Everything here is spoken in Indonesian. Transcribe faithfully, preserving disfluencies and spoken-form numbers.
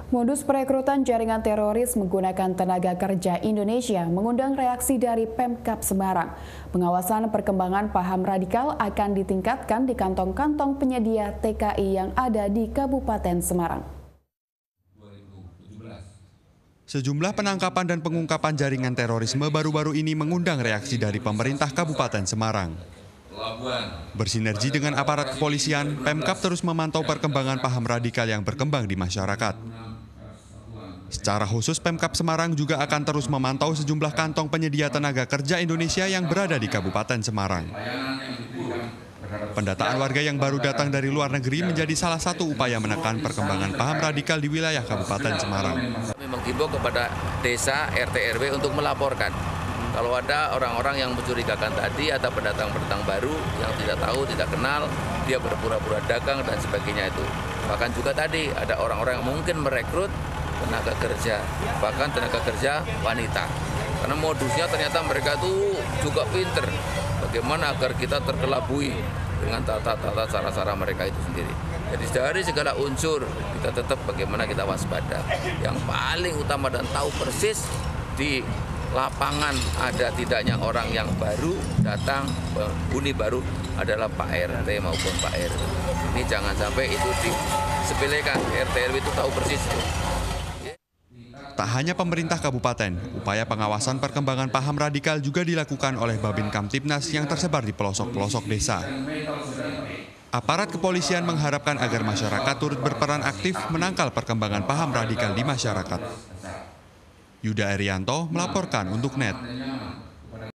Modus perekrutan jaringan teroris menggunakan tenaga kerja Indonesia mengundang reaksi dari Pemkab Semarang. Pengawasan perkembangan paham radikal akan ditingkatkan di kantong-kantong penyedia T K I yang ada di Kabupaten Semarang. Sejumlah penangkapan dan pengungkapan jaringan terorisme baru-baru ini mengundang reaksi dari pemerintah Kabupaten Semarang. Bersinergi dengan aparat kepolisian, Pemkab terus memantau perkembangan paham radikal yang berkembang di masyarakat. Secara khusus, Pemkab Semarang juga akan terus memantau sejumlah kantong penyedia tenaga kerja Indonesia yang berada di Kabupaten Semarang. Pendataan warga yang baru datang dari luar negeri menjadi salah satu upaya menekan perkembangan paham radikal di wilayah Kabupaten Semarang. Memang himbau kepada desa, R T R W untuk melaporkan. Kalau ada orang-orang yang mencurigakan tadi atau pendatang-pendatang baru yang tidak tahu, tidak kenal, dia berpura-pura dagang dan sebagainya itu. Bahkan juga tadi ada orang-orang yang mungkin merekrut tenaga kerja, bahkan tenaga kerja wanita. Karena modusnya ternyata mereka itu juga pinter. Bagaimana agar kita terkelabui dengan tata-tata cara-cara mereka itu sendiri. Jadi dari segala unsur kita tetap bagaimana kita waspada. Yang paling utama dan tahu persis di lapangan ada tidaknya orang yang baru datang, penghuni baru adalah Pak R T maupun Pak R W. Ini jangan sampai itu disepelekan, R T R W itu tahu persis. Tak hanya pemerintah kabupaten, upaya pengawasan perkembangan paham radikal juga dilakukan oleh Babin Kamtibnas yang tersebar di pelosok-pelosok desa. Aparat kepolisian mengharapkan agar masyarakat turut berperan aktif menangkal perkembangan paham radikal di masyarakat. Yuda Erianto melaporkan untuk N E T.